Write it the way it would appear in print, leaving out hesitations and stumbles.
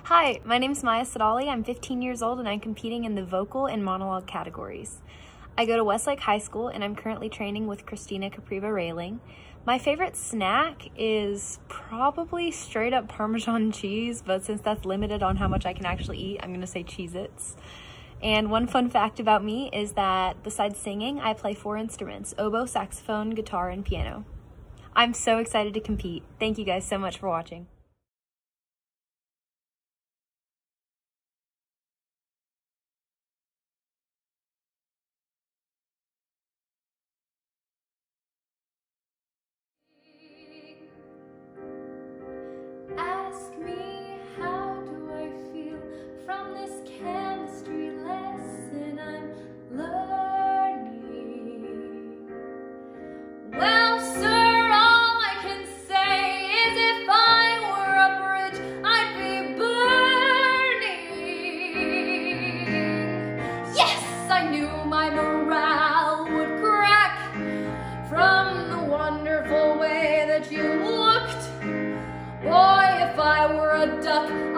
Hi, my name's Cidale. I'm 15 years old and I'm competing in the vocal and monologue categories. I go to Westlake High School and I'm currently training with Christina Capriva Railing. My favorite snack is probably straight up Parmesan cheese, but since that's limited on how much I can actually eat, I'm gonna say Cheez-Its. And one fun fact about me is that besides singing, I play 4 instruments: oboe, saxophone, guitar, and piano. I'm so excited to compete. Thank you guys so much for watching. Ask me, how do I feel from this chemistry lesson I'm learning? Well, sir, all I can say is if I were a bridge, I'd be burning. Yes, I knew my morale would crack from the wonderful way that you looked. Boy, if I were a duck,